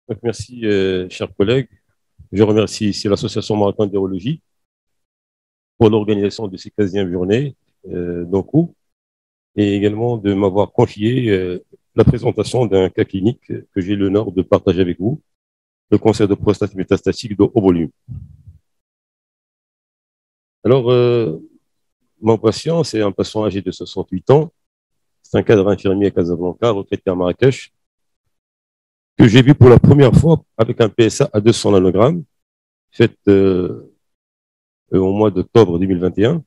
Donc, merci, chers collègues. Je remercie ici l'Association marocaine d'urologie pour l'organisation de ces 15e journées d'Oku et également de m'avoir confié la présentation d'un cas clinique que j'ai l'honneur de partager avec vous, le cancer de prostate métastatique de haut volume. Alors, mon patient, c'est un patient âgé de 68 ans. C'est un cadre infirmier à Casablanca, retraité à Marrakech, que j'ai vu pour la première fois avec un PSA à 200 nanogrammes, fait au mois d'octobre 2021.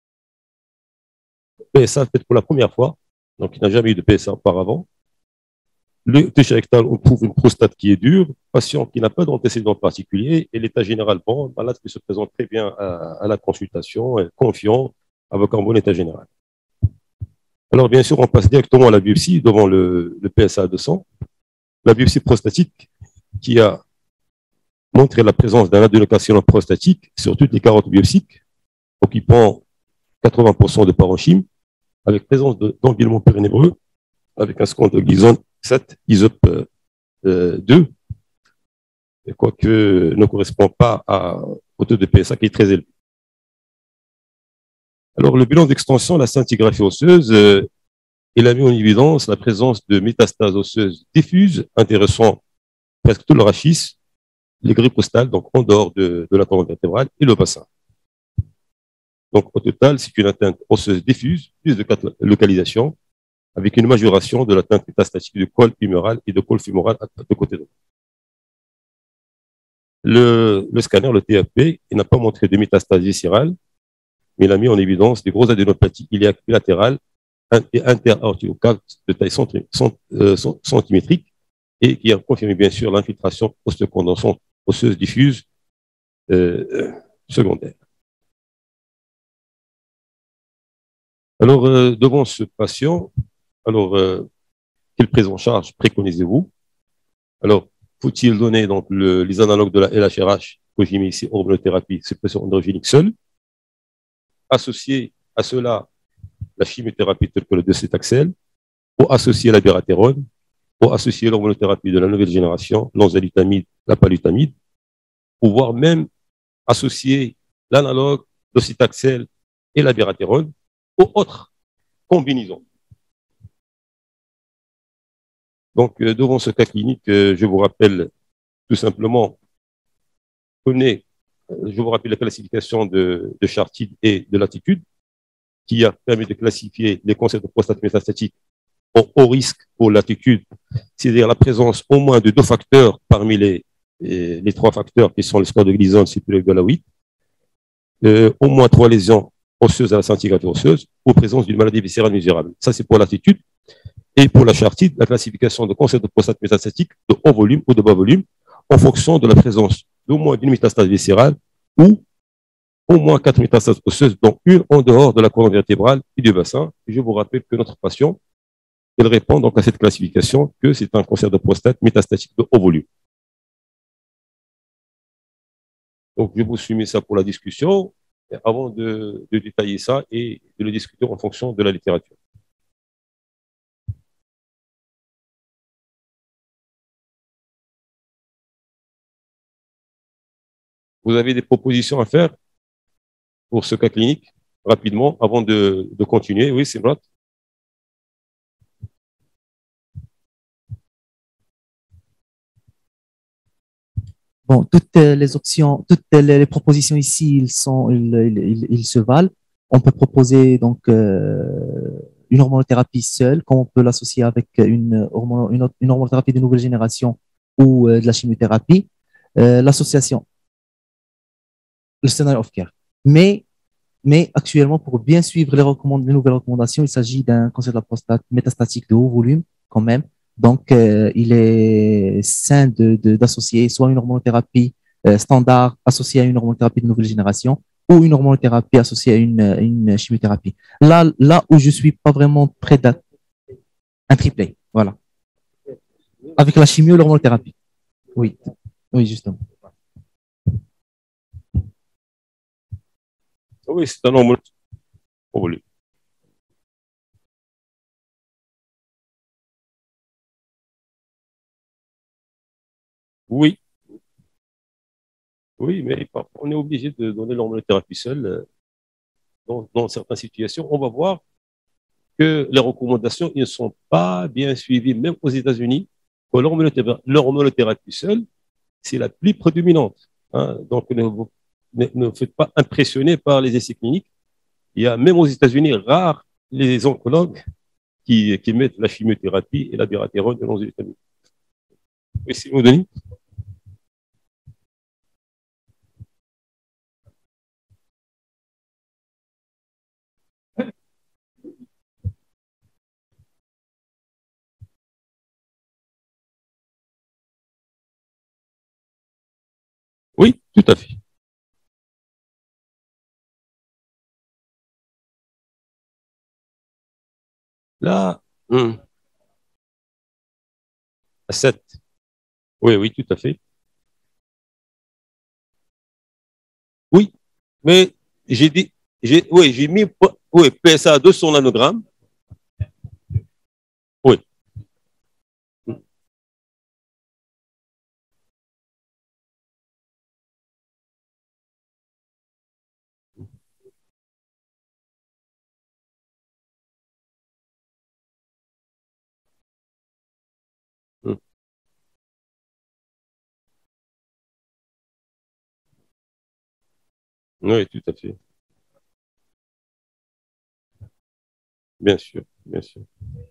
PSA fait pour la première fois, donc il n'a jamais eu de PSA auparavant. Le test rectal, on trouve une prostate qui est dure, patient qui n'a pas d'antécédent particulier, et l'état général bon, malade qui se présente très bien à la consultation, confiant, avec un bon état général. Alors bien sûr, on passe directement à la biopsie devant le PSA 200, la biopsie prostatique qui a montré la présence d'un adénocarcinome prostatique sur toutes les carottes biopsiques, occupant 80% de parenchyme, avec présence d'empilement périnévreux, avec un score de Gleason 7, ISOP 2, quoique ne correspond pas au taux de PSA qui est très élevé. Alors, le bilan d'extension, la scintigraphie osseuse, il a mis en évidence la présence de métastases osseuses diffuses, intéressant presque tout le rachis, les grilles postales, donc en dehors de la colonne vertébrale, et le bassin. Donc, au total, c'est une atteinte osseuse diffuse, plus de 4 localisations, avec une majoration de l'atteinte métastatique du col huméral et de col fémoral de côté droit. Le scanner, le TFP, il n'a pas montré de métastase viscérale, mais il a mis en évidence des grosses adénopathies iliaques bilatérales et interaorticales de taille centimétrique et qui a confirmé bien sûr l'infiltration ostéocondensante osseuse diffuse secondaire. Alors, devant ce patient, alors, quelle prise en charge préconisez-vous? Alors, faut-il donner donc les analogues de la LHRH que j'ai mis ici, hormonothérapie, suppression androgénique seule, associer à cela la chimiothérapie telle que le docétaxel, ou associer la biratérone, ou associer l'hormonothérapie de la nouvelle génération, l'enzalutamide, la palutamide, ou voire même associer l'analogue, docétaxel et la biratérone aux autres combinaisons. Donc, devant ce cas clinique, je vous rappelle tout simplement, je vous rappelle la classification de Chartide et de Latitude, qui a permis de classifier les cancers de prostate métastatique en haut risque pour Latitude, c'est-à-dire la présence au moins de 2 facteurs parmi les 3 facteurs qui sont le score de Gleason, CPL de la 8, au moins 3 lésions osseuses à la scintigraphie osseuse, ou présence d'une maladie viscérale mesurable. Ça, c'est pour Latitude. Et pour la Chartide, la classification de cancer de prostate métastatique de haut volume ou de bas volume, en fonction de la présence d'au moins d'une métastase viscérale ou au moins 4 métastases osseuses, dont une en dehors de la colonne vertébrale et du bassin. Et je vous rappelle que notre patient, il répond donc à cette classification que c'est un cancer de prostate métastatique de haut volume. Donc, je vous soumets ça pour la discussion, avant de détailler ça et de le discuter en fonction de la littérature. Vous avez des propositions à faire pour ce cas clinique, rapidement, avant de continuer? Oui, c'est vrai. Bon, toutes les options, toutes les propositions ici, ils se valent. On peut proposer donc une hormonothérapie seule, comme on peut l'associer avec une hormonothérapie de nouvelle génération ou de la chimiothérapie. L'association, le standard of care. Mais, mais actuellement, pour bien suivre les nouvelles recommandations, il s'agit d'un cancer de la prostate métastatique de haut volume quand même. Donc, il est sain d'associer soit une hormonothérapie standard associée à une hormonothérapie de nouvelle génération ou une hormonothérapie associée à une chimiothérapie. Là où je suis pas vraiment prêt un triplet, voilà. Avec la chimio et l'hormonothérapie. Oui, oui, justement. Oui, c'est un normal. Oui, oui, mais parfois, on est obligé de donner l'hormonothérapie seule dans certaines situations. On va voir que les recommandations ne sont pas bien suivies, même aux États-Unis, que l'hormonothérapie seule, c'est la plus prédominante. Hein. Donc, ne vous faites pas impressionner par les essais cliniques. Il y a même aux États-Unis, rares les oncologues qui mettent la chimiothérapie et la biratérone dans les États-Unis. Oui, c'est vous, Denis? Oui, tout à fait. Là, à 7. Oui, oui, tout à fait. Oui, mais j'ai dit, oui, j'ai mis, oui, PSA à 200 nanogrammes. Oui. Oui, tout à fait. Bien sûr, bien sûr.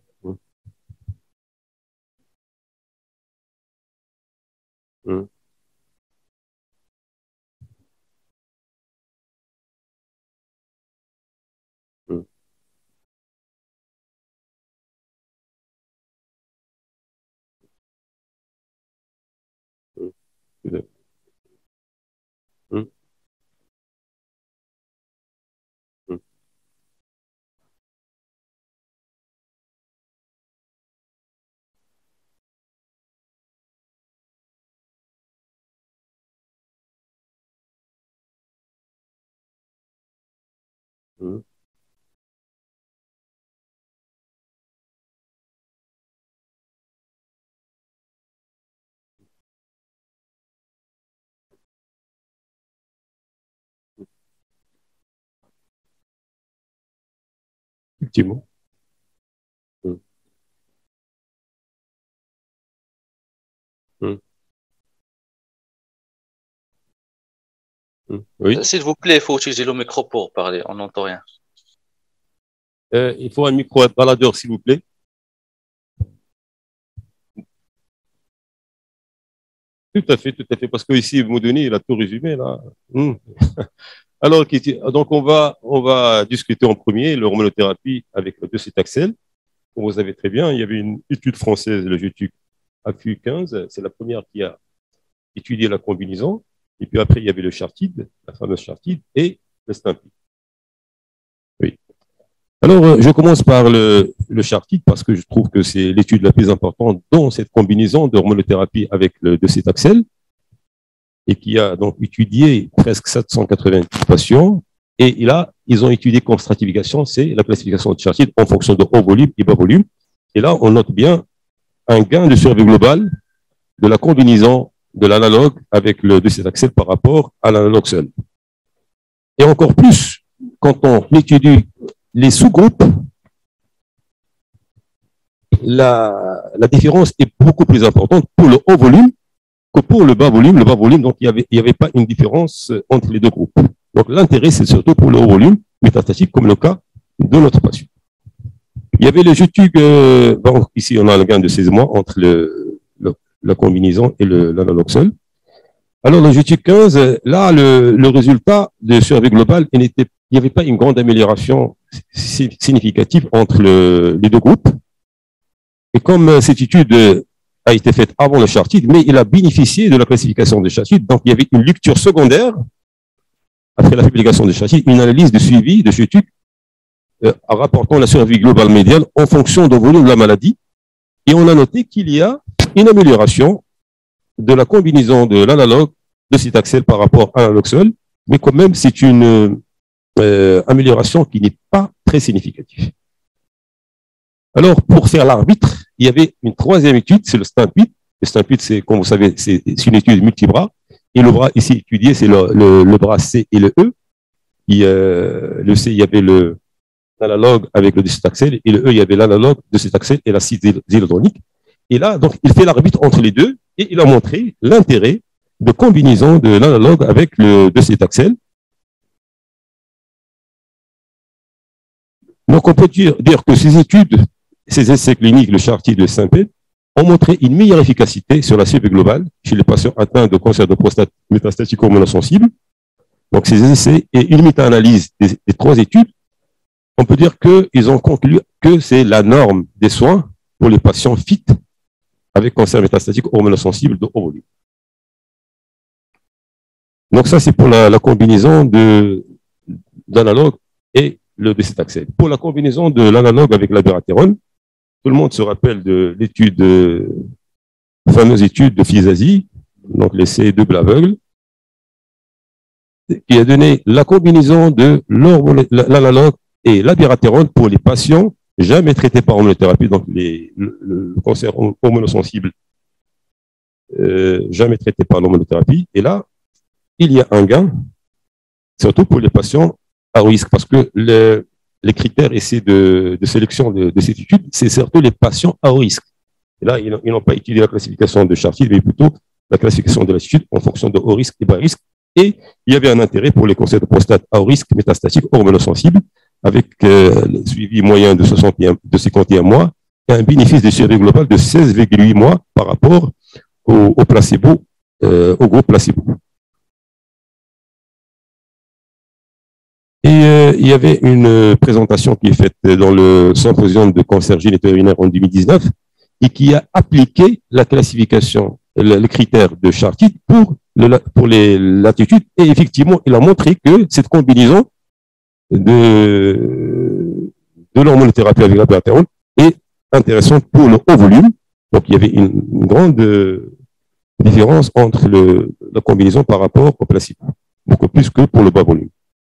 Effectivement. Oui. S'il vous plaît, il faut utiliser le micro pour parler, on n'entend rien. Il faut un micro-baladeur, s'il vous plaît. Tout à fait, parce que ici, Moudoni, il a tout résumé, là. Alors, donc, on va discuter en premier l'hormonothérapie avec le docétaxel. Comme vous savez très bien, il y avait une étude française, le GETUC AFU15, c'est la première qui a étudié la combinaison. Et puis après, il y avait le Chartide, la fameuse Chartide, et le Stimpy. Oui. Alors, je commence par le Chartide parce que je trouve que c'est l'étude la plus importante dans cette combinaison d'hormonothérapie avec le docétaxel et qui a donc étudié presque 790 patients. Et ils ont étudié comme stratification, c'est la classification de Chartide en fonction de haut volume et bas volume. Et là, on note bien un gain de survie globale de la combinaison de l'analogue avec le docétaxel par rapport à l'analogue seul. Et encore plus, quand on étudie les sous-groupes, la différence est beaucoup plus importante pour le haut volume que pour le bas volume. Le bas volume, donc, il y avait pas une différence entre les deux groupes. Donc, l'intérêt, c'est surtout pour le haut volume métastatique, comme le cas de notre patient. Il y avait le GETUC, ici, on a un gain de 16 mois entre la combinaison et l'analogue seul. Alors, le GETUC 15, là, le résultat de survie globale, il n'y avait pas une grande amélioration significative entre les deux groupes. Et comme cette étude a été faite avant le Chartide, mais il a bénéficié de la classification de Chartide, donc il y avait une lecture secondaire, après la publication de Chartide, une analyse de suivi de GETUC rapportant la survie globale médiane en fonction du volume de la maladie. Et on a noté qu'il y a une amélioration de la combinaison de l'analogue de docétaxel par rapport à l'analogue seul, mais quand même, c'est une amélioration qui n'est pas très significative. Alors, pour faire l'arbitre, il y avait une troisième étude, c'est le STIMP8, Le Stampede, c'est, comme vous savez, c'est une étude multibras. Et le bras ici étudié, c'est le bras C et le E. Le C, il y avait l'analogue avec le décétaxel, et le E, il y avait l'analogue de cet axel et l'acide zylodronique. Et là, donc, il fait l'arbitre entre les deux, et il a montré l'intérêt de combinaison de l'analogue avec le décétaxel. Donc, on peut dire que ces études, ces essais cliniques, le Chartier de Stampede, ont montré une meilleure efficacité sur la survie globale chez les patients atteints de cancer de prostate métastatique hormonosensible. Donc, ces essais et une méta-analyse des 3 études, on peut dire qu'ils ont conclu que c'est la norme des soins pour les patients FIT avec cancer métastatique hormonosensible de haut volume. Donc, ça, c'est pour la combinaison d'analogue et le décétaxel. Pour la combinaison de l'analogue avec l'abiraterone, tout le monde se rappelle de l'étude, fameuse étude de Fizazi, donc l'essai double aveugle, qui a donné la combinaison de l'analogue et l'abiraterone pour les patients jamais traités par hormonothérapie, donc le cancer hormonosensible jamais traité par l'hormonothérapie. Et là, il y a un gain, surtout pour les patients à risque, parce que les critères ici de sélection de cette étude, c'est surtout les patients à risque. Et là, ils n'ont pas étudié la classification de Chartier, mais plutôt la classification de l'étude en fonction de haut risque et bas risque. Et il y avait un intérêt pour les cancers de prostate à haut risque métastatique hormonosensible, avec le suivi moyen de 51 mois et un bénéfice de survie globale de 16,8 mois par rapport au placebo, au groupe placebo. Et il y avait une présentation qui est faite dans le symposium de cancer génitorurinaire en 2019 et qui a appliqué la classification, le critère de Chartier pour l'attitude. Et effectivement, il a montré que cette combinaison de l'hormonothérapie avec l'abiraterone est intéressante pour le haut volume. Donc, il y avait une grande différence entre la combinaison par rapport au placebo, beaucoup plus que pour le bas volume.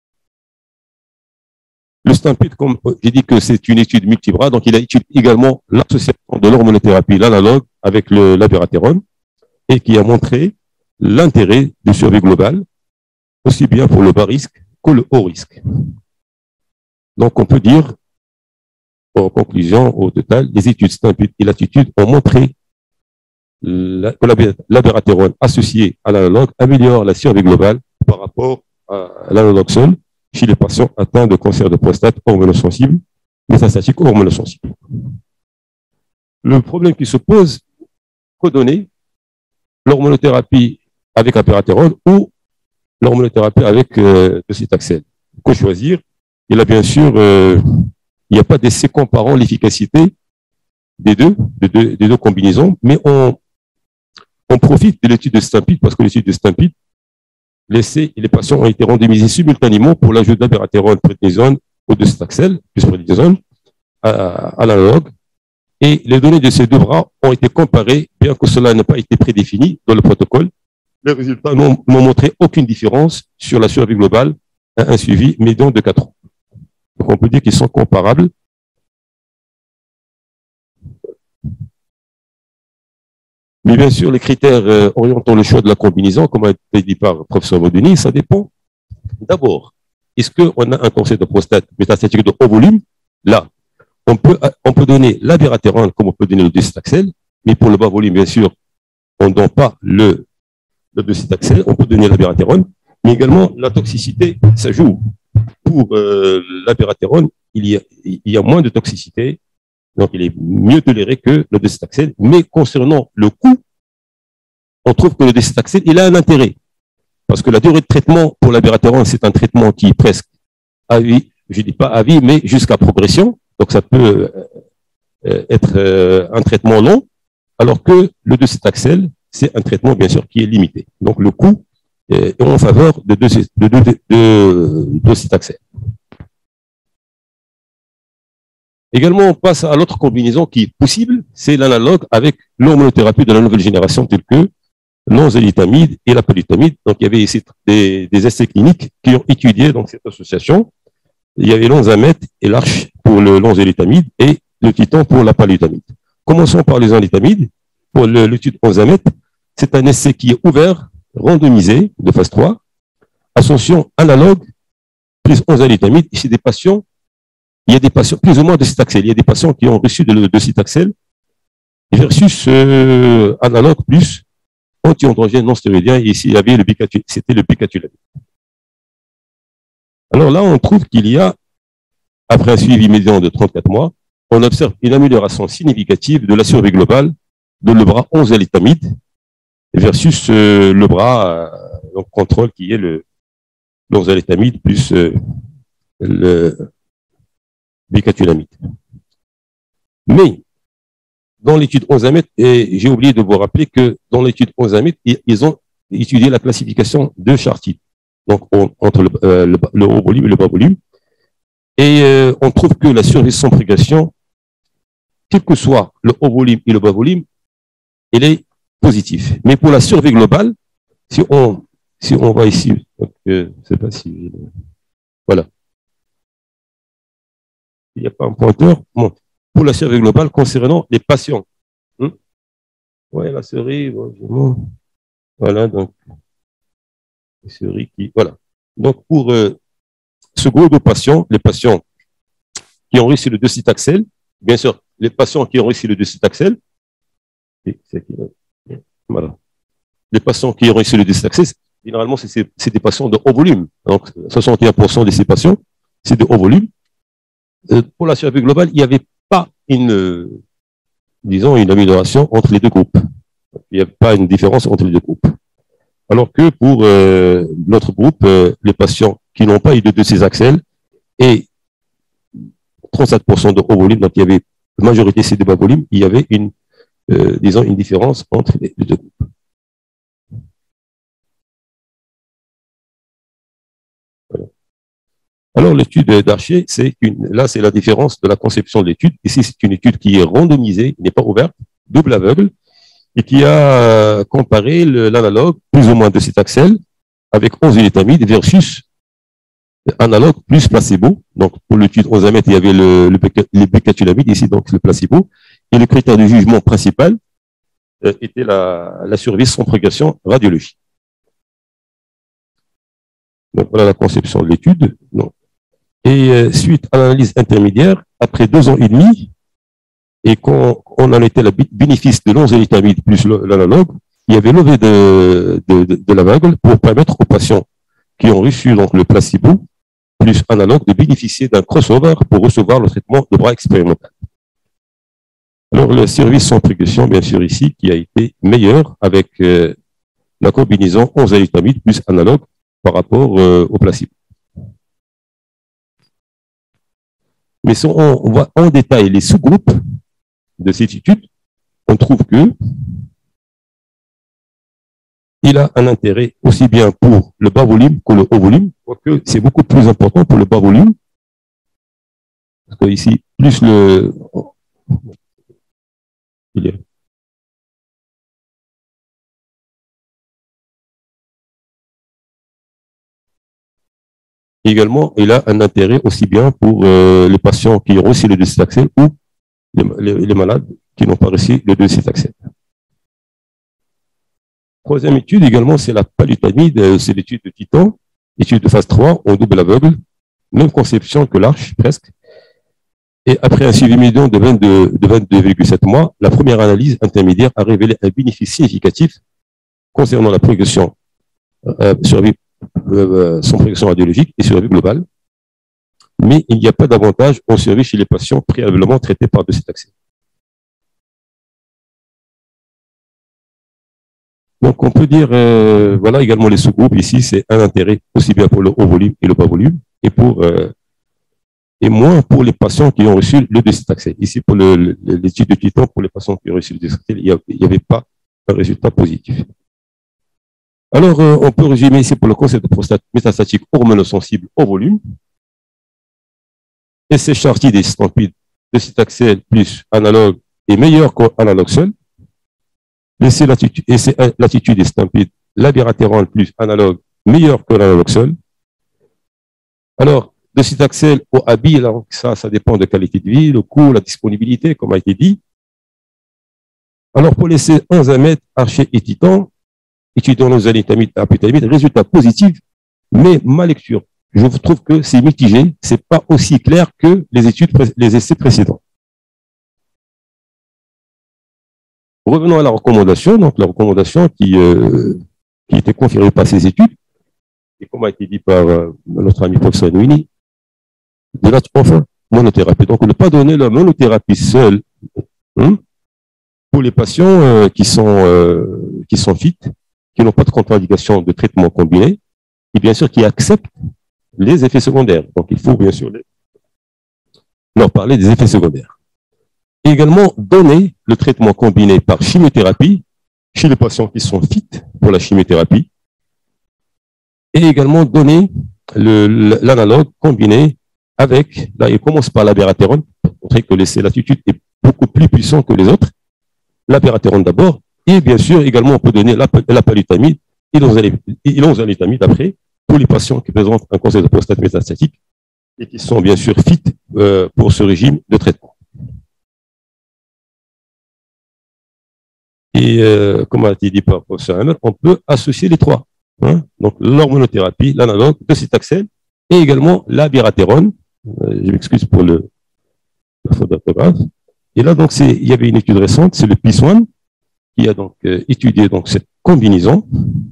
Le Stampede, comme j'ai dit que c'est une étude multibras, donc il a étudié également l'association de l'hormonothérapie, l'analogue, avec l'abiraterone, et qui a montré l'intérêt de survie globale, aussi bien pour le bas risque que le haut risque. Donc on peut dire, en conclusion, au total, les études Stampede et l'attitude ont montré que l'abiraterone associé à l'analogue améliore la survie globale par rapport à l'analogue seul, chez les patients atteints de cancer de prostate hormonosensible, métastatique hormonosensible. Le problème qui se pose, faut donner l'hormonothérapie avec abiraterone ou l'hormonothérapie avec docetaxel. Que choisir? Et là, bien sûr, il n'y a pas d'essai comparant l'efficacité des deux combinaisons, mais on profite de l'étude de Stampede, parce que l'étude de Stampede, l'essai et les patients ont été randomisés simultanément pour l'ajout d'abiraterone, prednisone ou de docetaxel, plus prednisone, à l'analogue. Et les données de ces 2 bras ont été comparées, bien que cela n'ait pas été prédéfini dans le protocole. Les résultats n'ont montré aucune différence sur la survie globale à un suivi médian de 4 ans. Donc on peut dire qu'ils sont comparables. Mais bien sûr, les critères orientant le choix de la combinaison, comme a été dit par le professeur Modeni, ça dépend. D'abord, est-ce qu'on a un cancer de prostate métastatique de haut volume? Là, on peut donner l'abiraterone comme on peut donner le docetaxel, mais pour le bas volume, bien sûr, on ne donne pas le docetaxel, on peut donner l'abiraterone, mais également la toxicité, ça joue. Pour l'abiraterone, il y a moins de toxicité, donc il est mieux toléré que le docetaxel, mais concernant le coût, on trouve que le docetaxel, il a un intérêt, parce que la durée de traitement pour l'abiraterone, c'est un traitement qui est presque à vie, je ne dis pas à vie, mais jusqu'à progression, donc ça peut être un traitement long, alors que le docetaxel, c'est un traitement bien sûr qui est limité. Donc le coût est en faveur de docetaxel. Également, on passe à l'autre combinaison qui est possible, c'est l'analogue avec l'hormonothérapie de la nouvelle génération, telle que l'enzalutamide et la palutamide. Donc il y avait ici des essais cliniques qui ont étudié donc, cette association. Il y avait l'Onzamet et l'Arche pour l'enzalutamide et le Titan pour la palutamide. Commençons par les enzalutamide. pour l'étude 11 à mètres, c'est un essai qui est ouvert, randomisé, de phase 3, ascension analogue, plus 11 alitamide. Chez des patients, il y a des patients, plus ou moins de docetaxel. Il y a des patients qui ont reçu de docetaxel versus analogue plus anti-androgène non stéroïdien. Et ici, il y avait c'était le bicatulamide. Alors là, on trouve qu'il y a, après un suivi médian de 34 mois, on observe une amélioration significative de la survie globale de le bras 11 alitamide versus le bras contrôle qui est le 11 alitamide plus le bicatulamide. Mais dans l'étude 11 à mètres, et j'ai oublié de vous rappeler que dans l'étude 11 à mètres, ils ont étudié la classification de Chartide, donc entre le haut volume et le bas volume. Et on trouve que la survie sans progression, quel que soit le haut volume et le bas volume, il est positif. Mais pour la survie globale, si on va ici, donc, je ne sais pas si... Voilà. Il n'y a pas un pointeur. Bon. Pour la survie globale concernant les patients. Oui, la série, bon, voilà, donc, la série qui... Voilà. Donc, pour ce groupe de patients, les patients qui ont reçu le docetaxel, bien sûr, les patients qui ont reçu le docetaxel, voilà. Les patients qui ont reçu le docetaxel, généralement, c'est des patients de haut volume. Donc, 61% de ces patients, c'est de haut volume. Pour la survie globale, il n'y avait pas disons, une amélioration entre les deux groupes. Il n'y a pas une différence entre les deux groupes. Alors que pour l'autre groupe, les patients qui n'ont pas eu de docetaxel et 37% de haut volume, donc il y avait la majorité c'est de bas volume, il y avait disons, une différence entre les deux groupes. Voilà. Alors, l'étude d'Archer, là, c'est la différence de la conception de l'étude. Ici, c'est une étude qui est randomisée, qui n'est pas ouverte, double aveugle, et qui a comparé l'analogue, plus ou moins de docetaxel, avec 11 unitamide versus analogue plus placebo. Donc, pour l'étude 11 à mètres, il y avait le bicatulamide, ici, donc le placebo. Et le critère de jugement principal était la survie sans progression radiologique. Donc, voilà la conception de l'étude. Et suite à l'analyse intermédiaire, après 2 ans et demi, et quand on en était à la bénéfice de l'onzelitamide plus l'analogue, il y avait levé de l'aveugle pour permettre aux patients qui ont reçu donc, le placebo plus analogue de bénéficier d'un crossover pour recevoir le traitement de bras expérimental. Alors, le service sans progression, bien sûr, ici, qui a été meilleur avec la combinaison onzelitamide plus analogue par rapport au placebo. Mais si on voit en détail les sous-groupes de cette étude, on trouve que il a un intérêt aussi bien pour le bas volume que le haut volume, quoique c'est beaucoup plus important pour le bas volume, parce que ici, plus le... Également, il a un intérêt aussi bien pour les patients qui ont reçu le docetaxel ou les malades qui n'ont pas reçu le docetaxel. Troisième étude également, c'est la palutamide, c'est l'étude de Titan, étude de phase 3 en double aveugle, même conception que l'Arche presque. Et après un suivi médian de 22,7 mois, la première analyse intermédiaire a révélé un bénéfice significatif concernant la progression survie sans progression radiologique et survie globale, mais il n'y a pas d'avantage en survie chez les patients préalablement traités par docetaxel. Donc, on peut dire, voilà également les sous-groupes ici, c'est un intérêt aussi bien pour le haut volume et le bas volume, et moins pour les patients qui ont reçu le docetaxel. Ici, pour l'étude de Titan, pour les patients qui ont reçu le docetaxel, il n'y avait pas un résultat positif. Alors, on peut résumer ici pour le concept de prostate métastatique hormonosensible au volume. Essai Chartide et Stampede docetaxel plus analogue est meilleur qu'analogue seul. Essai Latitude et Stampede labiraterone plus analogue meilleur que l'analogue seul. Alors, docetaxel au habit, ça dépend de qualité de vie, le coût, la disponibilité, comme a été dit. Alors, pour laisser enzymates, archers et titans, étudiant nos anitamides et aputamides, résultat positif, mais ma lecture, je trouve que c'est mitigé, c'est pas aussi clair que les essais précédents. Revenons à la recommandation, donc la recommandation qui était confirmée par ces études, et comme a été dit par notre ami professeur Nouini, de la monothérapie. Donc, ne pas donner la monothérapie seule pour les patients qui sont fit, qui n'ont pas de contre-indication de traitement combiné, et bien sûr qui acceptent les effets secondaires. Donc, il faut bien sûr leur parler des effets secondaires. Et également, donner le traitement combiné par chimiothérapie chez les patients qui sont fit pour la chimiothérapie, et également donner l'analogue combiné avec, là, il commence par l'abiraterone, pour montrer que l'attitude est beaucoup plus puissant que les autres. L'abiraterone d'abord, et bien sûr, également, on peut donner la palutamide et l'onzalitamide après, pour les patients qui présentent un cancer de prostate métastatique et qui sont bien sûr fit pour ce régime de traitement. Et comme a été dit par le professeur Hammer, on peut associer les trois. Donc, l'hormonothérapie, l'analogue, docetaxel et également l'abiraterone. Je m'excuse pour la faute d'orthographe. Et là, donc, il y avait une étude récente, c'est le PIS-1, qui a donc étudié donc, cette combinaison.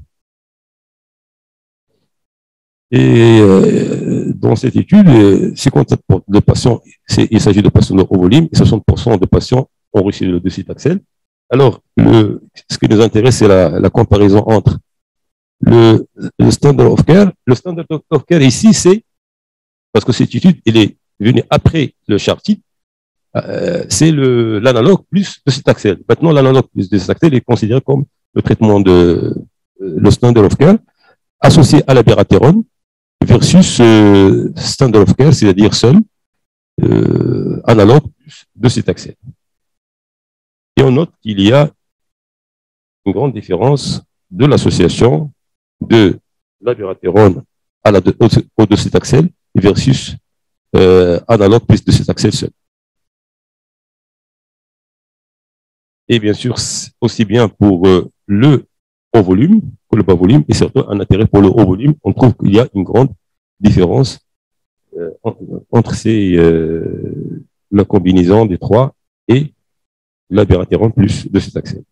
Et dans cette étude, 50% de patients, il s'agit de patients de haut volume, et 60% de patients ont reçu le docetaxel. Alors, ce qui nous intéresse, c'est la comparaison entre le standard of care. Le standard of care ici, c'est, parce que cette étude, elle est venue après le Chartide, c'est l'analogue plus docetaxel. Maintenant, l'analogue plus docetaxel est considéré comme le traitement le standard of care associé à l'abiraterone versus standard of care, c'est-à-dire seul analogue plus docetaxel. Et on note qu'il y a une grande différence de l'association de l'abiraterone au docetaxel versus analogue plus docetaxel seul. Et bien sûr, aussi bien pour le haut volume que le bas volume, et surtout un intérêt pour le haut volume, on trouve qu'il y a une grande différence entre la combinaison des trois et l'abiraterone plus docetaxel.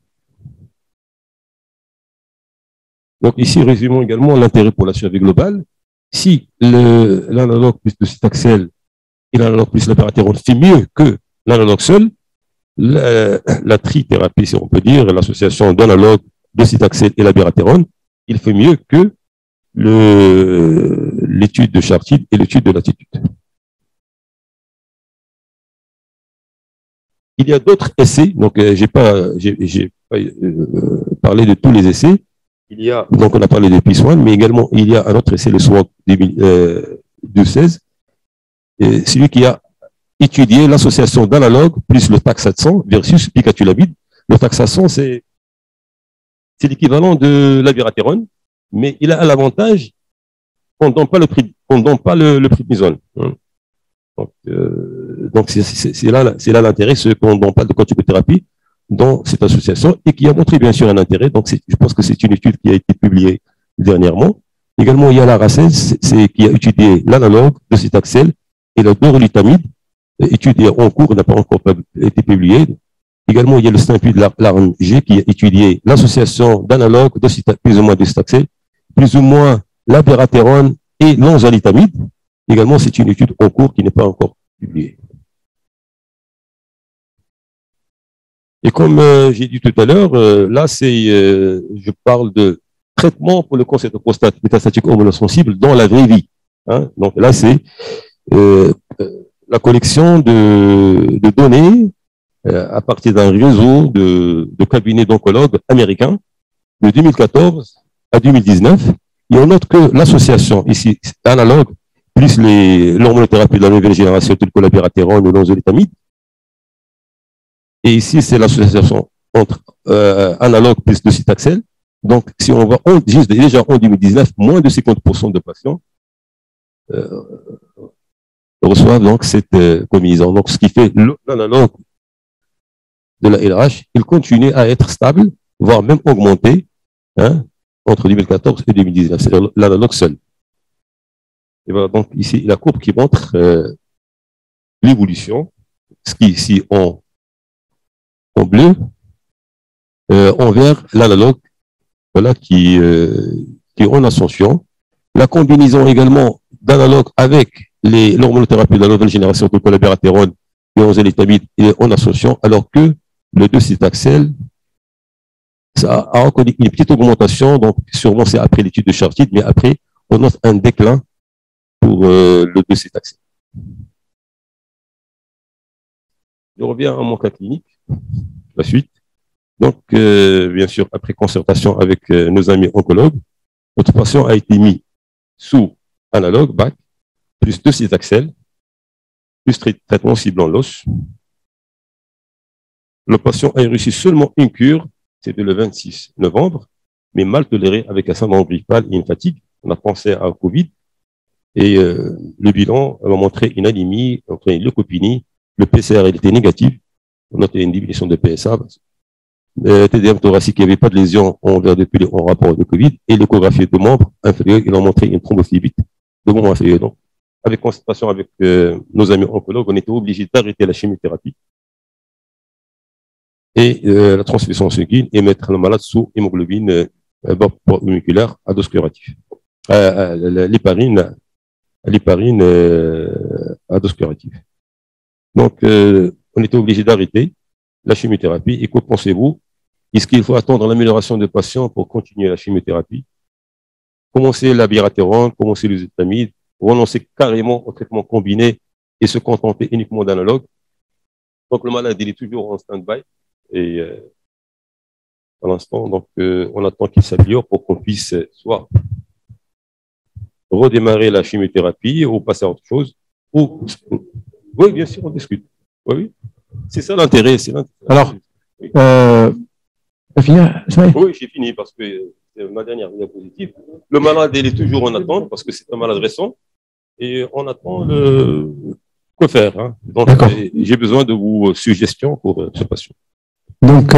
Donc ici, résumons également l'intérêt pour la survie globale. Si l'analogue plus docetaxel et l'analogue plus l'abiraterone fait mieux que l'analogue seul, la trithérapie, si on peut dire, l'association d'analogue, docetaxel et l'abiraterone, il fait mieux que l'étude de Chartide et l'étude de l'attitude. Il y a d'autres essais, donc j'ai pas parlé de tous les essais. Il y a, donc on a parlé de PIS-1, mais également il y a un autre essai, le SWOG 2016, celui qui a étudié l'association d'analogue plus le taxasan versus picatulamide. Le taxasan, c'est l'équivalent de l'abiraterone, mais il a l'avantage qu'on ne donne pas le prednisone. Donc c'est là l'intérêt, ce qu'on ne donne pas de corticothérapie dans cette association et qui a montré bien sûr un intérêt. Donc je pense que c'est une étude qui a été publiée dernièrement. Également, il y a la RACES qui a étudié l'analogue de docetaxel et le dolutamide, étudié en cours, n'a pas encore été publié. Également, il y a le STIMPI de l'ARMG qui a étudié l'association d'analogues plus ou moins docetaxel, plus ou moins l'abiraterone et l'onzalitamide. Également, c'est une étude en cours qui n'est pas encore publiée. Et comme j'ai dit tout à l'heure, là, je parle de traitement pour le cancer de prostate métastatique hormonosensible dans la vraie vie. Donc là, c'est la collection de données à partir d'un réseau de cabinets d'oncologues américains de 2014 à 2019. Et on note que l'association ici, analogue, plus l'hormonothérapie de la nouvelle génération, telle que l'abiraterone ou l'onzalitamide. Et ici, c'est l'association entre analogue plus docetaxel. Donc, si on va déjà en 2019, moins de 50% de patients reçoivent donc cette combinaison. Donc, ce qui fait l'analogue de la LRH, il continue à être stable, voire même augmenté, hein, entre 2014 et 2019, c'est-à-dire l'analogue seul. Et voilà donc ici la courbe qui montre l'évolution, ce qui est ici en bleu, envers l'analogue, voilà, qui est en ascension. La combinaison également d'analogue avec l'hormonothérapies de la nouvelle génération de colabiratérone et enzalutamide est en ascension, alors que le 2-citaxel, ça a reconnu une petite augmentation, donc sûrement c'est après l'étude de Chartide, mais après, on note un déclin pour le 2-citaxel. Je reviens à mon cas clinique, la suite. Donc, bien sûr, après concertation avec nos amis oncologues, notre patient a été mis sous analogue, BAC, plus 2-citaxel, plus traitement ciblant l'os. Le patient a réussi seulement une cure, c'était le 26 novembre, mais mal toléré avec un syndrome grippal et une fatigue. On a pensé à Covid et le bilan a montré une anémie, une leucopénie. Le PCR il était négatif. On a noté une diminution de PSA. TDM thoracique, il n'y avait pas de lésion en verre de pelé en rapport de Covid et l'échographie de membres inférieurs, il a montré une thrombophlébite de membre inférieur. Donc, avec concertation avec nos amis oncologues, on était obligé d'arrêter la chimiothérapie et la transfusion sanguine et mettre le malade sous hémoglobine moléculaire à dose curative. L'héparine à dose curative. Donc, on était obligé d'arrêter la chimiothérapie. Et que pensez-vous? Est-ce qu'il faut attendre l'amélioration des patients pour continuer la chimiothérapie? Commencer la biratérone, commencer l'usétamide, renoncer carrément au traitement combiné et se contenter uniquement d'analogue. Donc, le malade, il est toujours en stand-by. Et à l'instant, donc, on attend qu'il s'améliore pour qu'on puisse soit redémarrer la chimiothérapie ou passer à autre chose. Ou... Oui, bien sûr, on discute. Oui, oui. C'est ça l'intérêt. Alors, oui. T'as fini? Oui, j'ai fini parce que c'est ma dernière diapositive. Le malade, il est toujours en attente parce que c'est un malade récent et on attend le quoi faire. Hein. Donc, j'ai besoin de vos suggestions pour ce patient. Donc,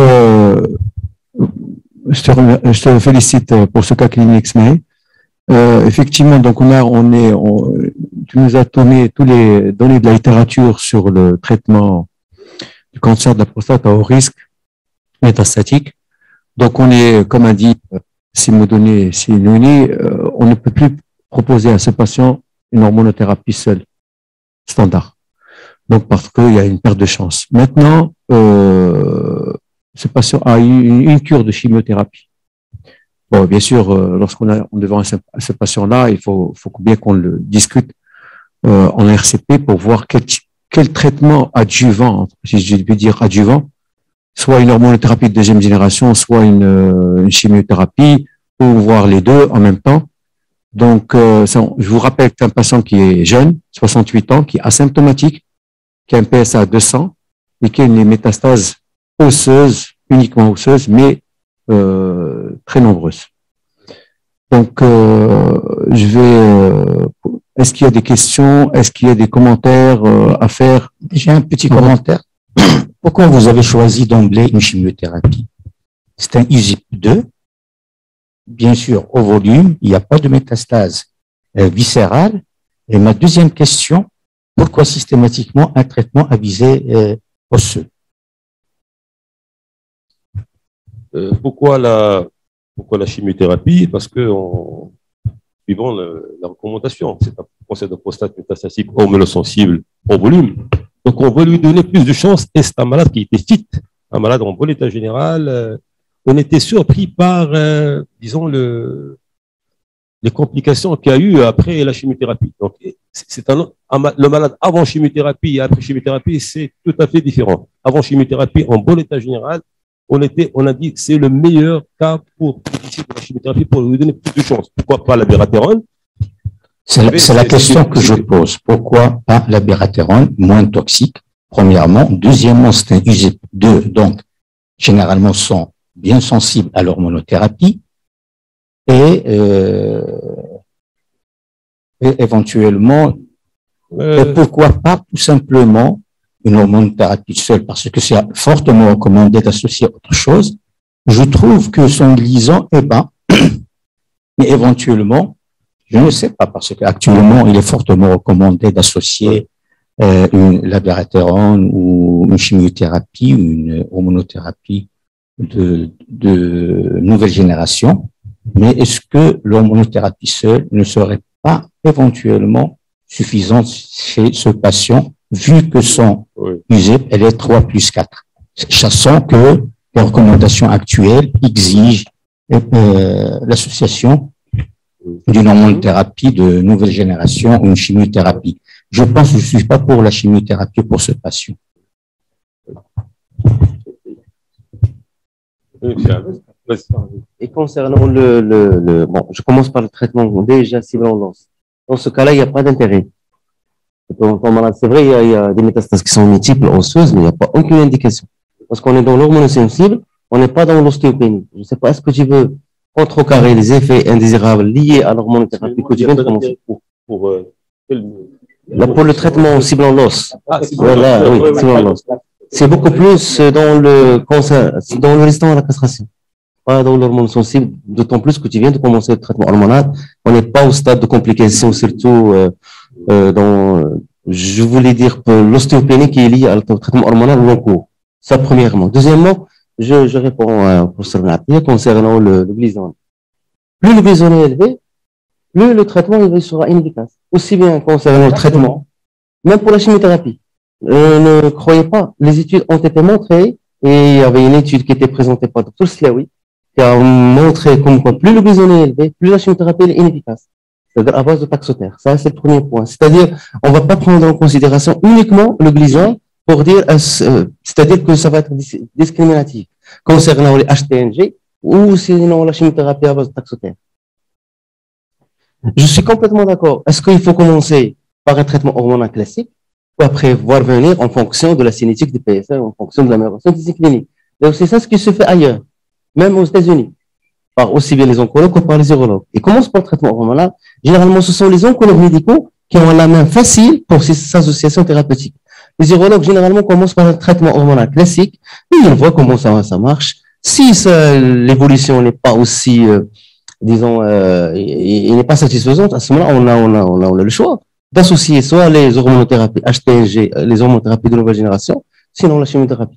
je te félicite pour ce cas clinique, SMAE. Effectivement, donc tu nous as donné tous les données de la littérature sur le traitement du cancer de la prostate à haut risque métastatique. Donc, on est, comme a dit Simone, on ne peut plus proposer à ce patient une hormonothérapie seule, standard. Donc, parce qu'il y a une perte de chance. Maintenant, ce patient a eu une cure de chimiothérapie. Bon, bien sûr, lorsqu'on est devant ce patient-là, il faut bien qu'on le discute en RCP pour voir quel traitement adjuvant, si je veux dire adjuvant, soit une hormonothérapie de deuxième génération, soit une chimiothérapie, ou voir les deux en même temps. Donc, je vous rappelle que c'est un patient qui est jeune, 68 ans, qui est asymptomatique, qui a un PSA 200 et qui a une métastase osseuse, uniquement osseuse, mais très nombreuses. Donc, est-ce qu'il y a des questions? Est-ce qu'il y a des commentaires à faire? J'ai un petit commentaire. Pourquoi vous avez choisi d'emblée une chimiothérapie? C'est un USIP2. Bien sûr, au volume, il n'y a pas de métastase viscérale. Et ma deuxième question, pourquoi systématiquement un traitement à visée osseux? Pourquoi la chimiothérapie? Parce que suivant la recommandation, c'est un cancer de prostate métastatique hormonosensible au volume. Donc, on va lui donner plus de chance et c'est un malade qui était fit, un malade en bon état général. On était surpris par, disons, les complications qu'il y a eu après la chimiothérapie. Donc, le malade avant chimiothérapie et après chimiothérapie, c'est tout à fait différent. Avant chimiothérapie, en bon état général, on a dit c'est le meilleur cas pour bénéficier de la chimiothérapie pour lui donner plus de chance. Pourquoi pas la biratérone? C'est la question que je pose. Pourquoi pas la biratérone, moins toxique, premièrement. Deuxièmement, c'est un USIP2, donc généralement sont bien sensibles à l'hormonothérapie et éventuellement, et pourquoi pas tout simplement une hormonothérapie seule parce que c'est fortement recommandé d'associer autre chose, je trouve que son glisant est bas, mais éventuellement, je ne sais pas parce qu'actuellement, il est fortement recommandé d'associer l'abiraterone ou une chimiothérapie ou une hormonothérapie de nouvelle génération. Mais est-ce que l'hormonothérapie seule ne serait pas éventuellement suffisante chez ce patient, vu que son USEP, elle est 3+4, sachant que les recommandations actuelles exigent l'association d'une hormonothérapie de nouvelle génération ou une chimiothérapie. Je pense que je ne suis pas pour la chimiothérapie pour ce patient. Et concernant bon, je commence par le traitement déjà ciblant l'os. Dans ce cas-là, il n'y a pas d'intérêt. C'est vrai, il y a des métastases qui sont multiples, osseuses, mais il n'y a pas aucune indication. Parce qu'on est dans l'hormonosensible, on n'est pas dans l'ostéopénie. Je ne sais pas, est-ce que tu veux contrecarrer les effets indésirables liés à l'hormonothérapie que tu viens de commencer? Pour le traitement ciblant l'os. Voilà, oui, ciblant l'os. C'est beaucoup plus dans le cancer, dans le résistant à la castration. Pas dans l'hormone sensible, d'autant plus que tu viens de commencer le traitement hormonal. On n'est pas au stade de complications, surtout je voulais dire, l'ostéopénie qui est liée au traitement hormonal long cours. Ça, premièrement. Deuxièmement, je réponds au professeur Natia concernant le glisone. Plus le glisone est élevé, plus le traitement sera inefficace. Aussi bien concernant le traitement, même pour la chimiothérapie. Ne croyez pas, les études ont été montrées, et il y avait une étude qui était présentée par Dr. Slaoui, qui a montré comme quoi plus le glisone est élevé, plus la chimiothérapie est inefficace. C'est-à-dire à base de taxotere. Ça, c'est le premier point. C'est-à-dire, on va pas prendre en considération uniquement le glisone pour dire, c'est-à-dire que ça va être discriminatif concernant les HTNG ou sinon la chimiothérapie à base de taxotere. Je suis complètement d'accord. Est-ce qu'il faut commencer par un traitement hormonal classique ou après voir venir en fonction de la cinétique du PSA, en fonction de l'amélioration des cliniques? Donc, c'est ça ce qui se fait ailleurs, même aux États-Unis, par aussi bien les oncologues que par les urologues. Et commence par le traitement hormonal. Généralement, ce sont les oncologues médicaux qui ont la main facile pour ces associations thérapeutiques. Les urologues, généralement, commencent par un traitement hormonal classique, et ils voient comment ça marche. Si l'évolution n'est pas aussi, disons, il n'est pas satisfaisante, à ce moment-là, on a le choix d'associer soit les hormonothérapies HTNG, les hormonothérapies de nouvelle génération, sinon la chimiothérapie.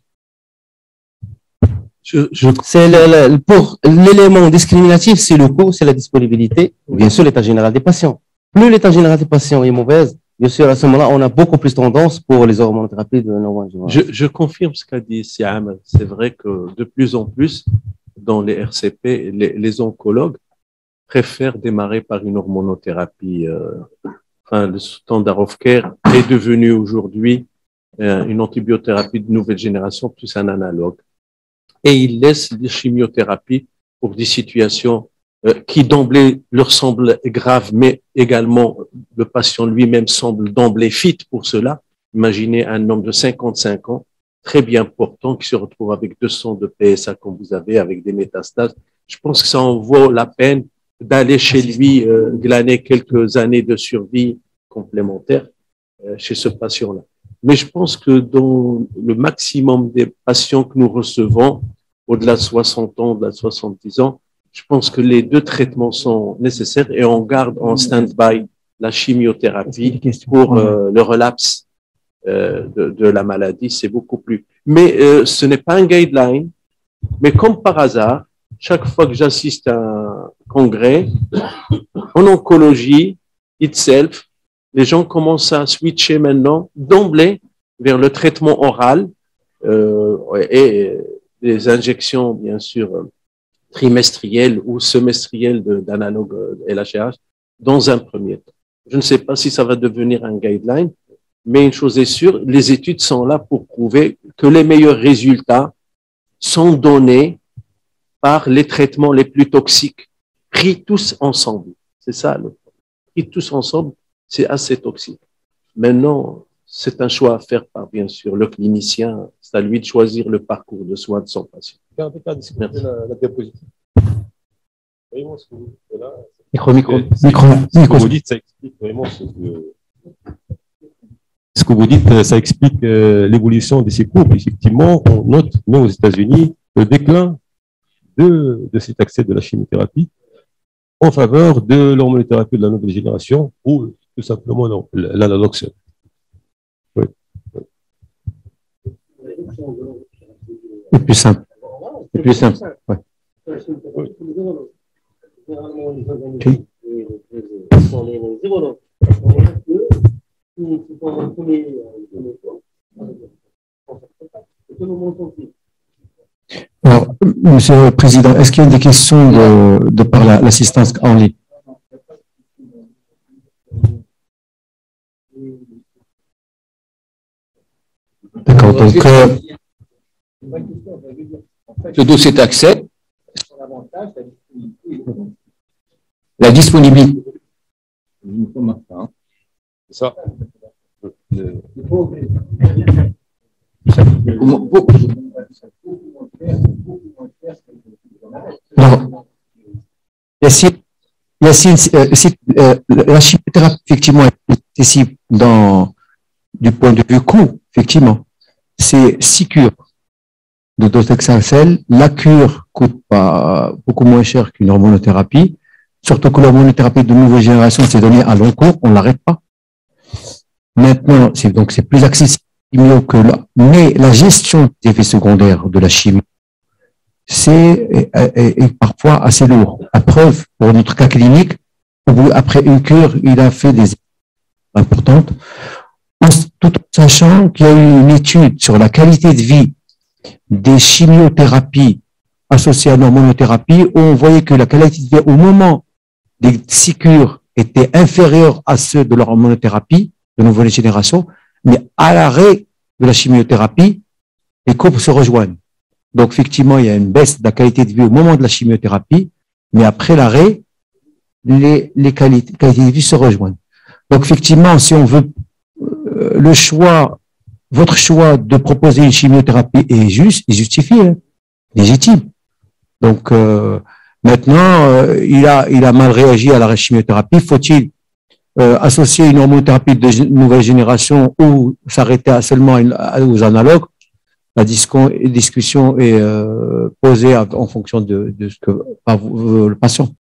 C'est pour l'élément discriminatif, c'est le coût, c'est la disponibilité, bien sûr l'état général des patients. Plus l'état général des patients est mauvaise, bien sûr à ce moment-là, on a beaucoup plus tendance pour les hormonothérapies de nouvelle génération. Je confirme ce qu'a dit Siam. C'est vrai que de plus en plus, dans les RCP, les oncologues préfèrent démarrer par une hormonothérapie. Le standard of care est devenu aujourd'hui une antibiothérapie de nouvelle génération plus un analogue. Et ils laissent les chimiothérapies pour des situations qui d'emblée leur semblent graves, mais également le patient lui-même semble d'emblée fit pour cela. Imaginez un homme de 55 ans, très bien portant, qui se retrouve avec 200 de PSA comme vous avez, avec des métastases. Je pense que ça en vaut la peine d'aller chez lui glaner quelques années de survie complémentaire chez ce patient-là. Mais je pense que dans le maximum des patients que nous recevons, au-delà de 60 ans, au-delà de 70 ans, je pense que les deux traitements sont nécessaires et on garde en stand-by la chimiothérapie pour le relapse de la maladie. C'est beaucoup plus. Mais ce n'est pas un guideline. Mais comme par hasard, chaque fois que j'assiste à un congrès, en oncologie itself, les gens commencent à switcher maintenant d'emblée vers le traitement oral et les injections, bien sûr, trimestrielles ou semestrielles d'analogue LHH dans un premier temps. Je ne sais pas si ça va devenir un guideline, mais une chose est sûre, les études sont là pour prouver que les meilleurs résultats sont donnés par les traitements les plus toxiques, pris tous ensemble. C'est ça, pris tous ensemble, c'est assez toxique. Maintenant, c'est un choix à faire par, bien sûr, le clinicien. C'est à lui de choisir le parcours de soins de son patient. Merci. La diapositive. Vraiment, ce que vous dites là, micro. Ce que vous dites, ça explique vraiment ce que Ce que vous dites, ça explique l'évolution de ces courbes. Effectivement, on note, même aux États-Unis, le déclin de cet accès de la chimiothérapie en faveur de l'hormonothérapie de la nouvelle génération ou tout simplement l'analogue seul. Oui. C'est plus simple. C'est plus simple. Ouais. Okay. Alors, Monsieur le Président, est-ce qu'il y a des questions de par l'assistance en ligne? D'accord, donc Ce dossier d'accès, la disponibilité. C'est ça. Alors, Yacine, la chimiothérapie, effectivement, est accessible du point de vue coût, effectivement. C'est 6 cures de docetaxel. La cure coûte pas beaucoup moins cher qu'une hormonothérapie. Surtout que l'hormonothérapie de nouvelle génération, c'est donné à long cours, on ne l'arrête pas. Maintenant, c'est plus accessible que là. Mais la gestion des effets secondaires de la chimie, c'est parfois assez lourd. La preuve, pour notre cas clinique, après une cure, il a fait des importantes, tout en sachant qu'il y a eu une étude sur la qualité de vie des chimiothérapies associées à l'hormonothérapie, où on voyait que la qualité de vie au moment des 6 cures était inférieure à ceux de l'hormonothérapie de nouvelle génération, mais à l'arrêt de la chimiothérapie, les courbes se rejoignent. Donc, effectivement, il y a une baisse de la qualité de vie au moment de la chimiothérapie, mais après l'arrêt, les qualités de vie se rejoignent. Donc, effectivement, si on veut votre choix de proposer une chimiothérapie est juste, est justifié, hein, légitime. Donc, maintenant, il a mal réagi à la chimiothérapie. Faut-il associer une hormonothérapie de nouvelle génération ou s'arrêter seulement aux analogues? La discussion est posée en fonction de ce que par le patient.